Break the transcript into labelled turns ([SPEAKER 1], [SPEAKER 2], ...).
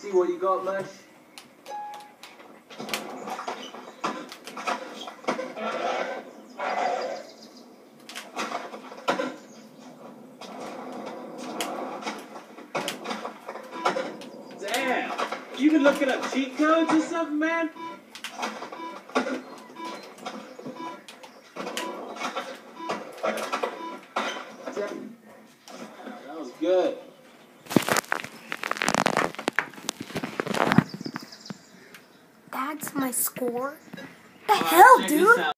[SPEAKER 1] See what you got, Mesh? Damn! You been looking up cheat codes or something, man? That was good.
[SPEAKER 2] That's my score? The hell, dude?